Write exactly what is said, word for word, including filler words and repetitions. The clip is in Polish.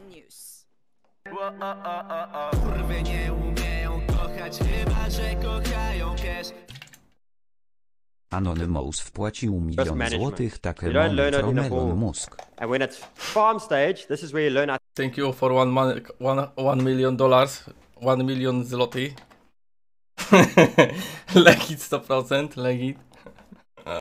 news. Kurwy nie umieją kochać, chyba że kochają cash. Anonymous wpłacił milion management. złotych takie You don't learn it from in a Elon ball. Musk. And when it's farm stage, this is where you learn how Thank you for one, man, one, one million dollars. One million zloty. Legit sto procent, legit.